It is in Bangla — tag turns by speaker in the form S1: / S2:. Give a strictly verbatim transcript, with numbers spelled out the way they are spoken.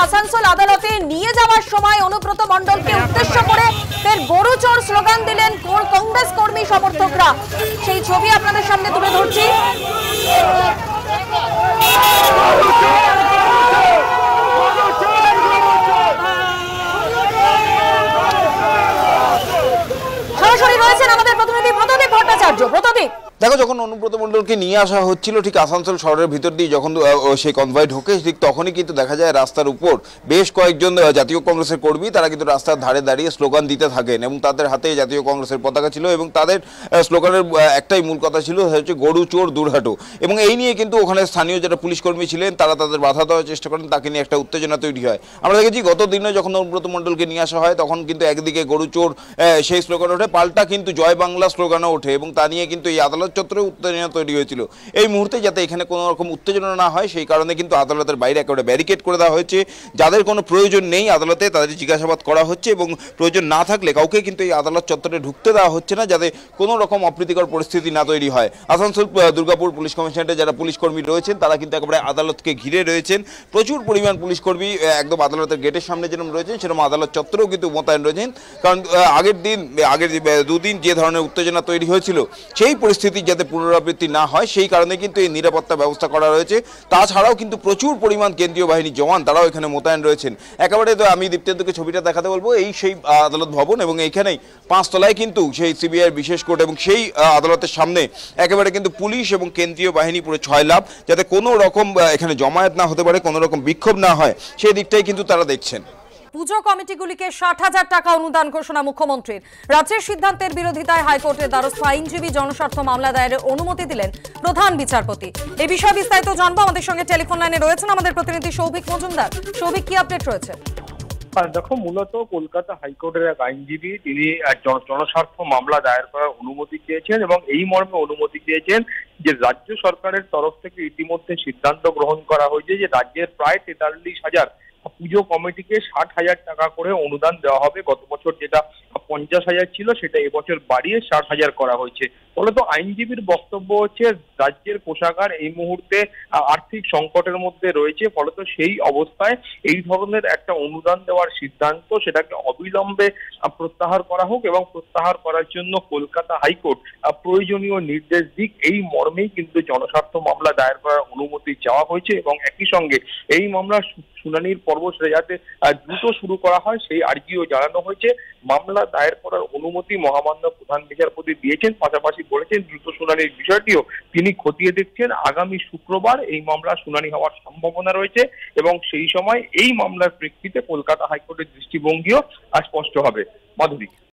S1: আসানসোল আদালতে নিয়ে যাওয়ার সময় অনুব্রত মণ্ডলকে উদ্দেশ্য করে ফের গরু চোর স্লোগান দিলেন কংগ্রেস কর্মী সমর্থকরা। সেই ছবি আপনাদের সামনে তুলে ধরছি। সরাসরি রয়েছেন আমাদের প্রতিনিধি ব্রতদীপ ভট্টাচার্য। ব্রতদীপ,
S2: দেখো, যখন অনুব্রত মণ্ডলকে নিয়ে আসা হচ্ছিল ঠিক আসানসোল শহরের ভিতর দিয়ে যখন সেই কনভয় ঢোকে, ঠিক তখনই কিন্তু দেখা যায় রাস্তার উপর বেশ কয়েকজন জাতীয় কংগ্রেসের কর্মী তারা কিন্তু রাস্তার ধারে দাঁড়িয়ে স্লোগান দিতে থাকেন এবং তাদের হাতে জাতীয় কংগ্রেসের পতাকা ছিল এবং তাদের স্লোগানের একটাই মূল কথা ছিল, হচ্ছে গরু চোর দূর হাঁটো। এবং এই নিয়ে কিন্তু ওখানে স্থানীয় যারা পুলিশ কর্মী ছিলেন তারা তাদের বাধা দেওয়ার চেষ্টা করেন, তাকে নিয়ে একটা উত্তেজনা তৈরি হয়। আমরা দেখেছি গত দিনে যখন অনুব্রত মণ্ডলকে নিয়ে আসা হয় তখন কিন্তু একদিকে গরু চোর সেই স্লোগান ওঠে, পাল্টা কিন্তু জয় বাংলা স্লোগানও ওঠে এবং তা নিয়ে কিন্তু এই আদালত চত্বরে উত্তেজনা তৈরি হয়েছিল। এই মুহূর্তে যাতে এখানে কোনো রকম উত্তেজনা না হয় সেই কারণে কিন্তু আদালতের বাইরে একেবারে ব্যারিকেড করে দেওয়া হয়েছে। যাদের কোনো প্রয়োজন নেই আদালতে তাদের জিজ্ঞাসাবাদ করা হচ্ছে এবং প্রয়োজন না থাকলে কাউকে কিন্তু এই আদালত চত্বরে ঢুকতে দেওয়া হচ্ছে না, যাতে কোনো রকম অপ্রীতিকর পরিস্থিতি না তৈরি হয়। আসানসোল দুর্গাপুর পুলিশ কমিশনারেটে যারা পুলিশ কর্মী রয়েছেন তারা কিন্তু একেবারে আদালতকে ঘিরে রয়েছেন। প্রচুর পরিমাণ পুলিশ কর্মী একদম আদালতের গেটের সামনে যেরকম রয়েছেন সেরকম আদালত চত্বরেও কিন্তু মোতায়েন রয়েছেন। কারণ আগের দিন আগের দুদিন যে ধরনের উত্তেজনা তৈরি হয়েছিল সেই পরিস্থিতি যাতে পুনরাবৃত্তি না হয় সেই কারণে কিন্তু এই নিরাপত্তা ব্যবস্থা করা রয়েছে। তাছাড়াও কিন্তু প্রচুর পরিমাণ কেন্দ্রীয় বাহিনী জওয়ান তারাও এখানে মোতায়েন রয়েছেন। একেবারে তো আমি দীপ্তেন্দুকে ছবিটা দেখাতে বলবো, এই সেই আদালত ভবন এবং এইখানেই পাঁচতলায় কিন্তু সেই সিবিআই বিশেষ কোর্ট এবং সেই আদালতের সামনে একেবারে কিন্তু পুলিশ এবং কেন্দ্রীয় বাহিনী পুরো ছয় লাভ, যাতে কোনো রকম এখানে জমায়েত না হতে পারে, কোনো রকম বিক্ষোভ না হয় সেই দিকটাই কিন্তু তারা দেখছেন।
S1: পুজো কমিটিগুলিকে ষাট হাজার টাকা অনুদান ঘোষণা মুখ্যমন্ত্রীর। রাজ্যের সিদ্ধান্তের বিরোধিতায় হাইকোর্টের দ্বারস্থ আইনজীবী জনস্বার্থ মামলা দায়েরের অনুমতি দিলেন প্রধান বিচারপতি। এই বিষয়ে বিস্তারিত জানবো, আমাদের সঙ্গে টেলিফোন লাইনে রয়েছেন আমাদের প্রতিনিধি সৌভিক মজুমদার। সৌভিক, কি আপডেট রয়েছে?
S3: দেখো, মূলত কলকাতা হাইকোর্টের এক আইনজীবী তিনি জনস্বার্থ মামলা দায়ের করার অনুমতি চেয়েছেন এবং এই মর্মে অনুমতি চেয়েছেন যে রাজ্য সরকারের তরফ থেকে ইতিমধ্যে সিদ্ধান্ত গ্রহণ করা হয়েছে যে রাজ্যের প্রায় তেতাল্লিশ হাজার পুজো কমিটিকে ষাট হাজার টাকা করে অনুদান দেওয়া হবে। গত বছর যেটা পঞ্চাশ হাজার ছিল সেটা এবছর বাড়িয়ে ষাট হাজার করা হয়েছে। ফলত আইনজীবীর বক্তব্য হচ্ছে রাজ্যের কোষাগার এই মুহূর্তে আর্থিক সংকটের মধ্যে রয়েছে, ফলত সেই অবস্থায় এই ধরনের একটা অনুদান দেওয়ার সিদ্ধান্ত সেটাকে অবিলম্বে প্রত্যাহার করা হোক এবং প্রত্যাহার করার জন্য কলকাতা হাইকোর্ট প্রয়োজনীয় নির্দেশ দিক, এই মর্মেই কিন্তু জনস্বার্থ মামলা দায়ের করার অনুমতি চাওয়া হয়েছে এবং একই সঙ্গে এই মামলার শুনানির পর্ব যাতে দ্রুত শুরু করা হয় সেই আর্জিও জানানো হয়েছে। মামলা দায়ের করার অনুমতি মহামান্য প্রধান বিচারপতি দিয়েছেন, পাশাপাশি বলেছেন দ্রুত শুনানির বিষয়টিও তিনি খতিয়ে দেখছেন। আগামী শুক্রবার এই মামলার শুনানি হওয়ার সম্ভাবনা রয়েছে এবং সেই সময় এই মামলার প্রেক্ষিতে কলকাতা হাইকোর্টের দৃষ্টিভঙ্গিও স্পষ্ট হবে। মাধুরী।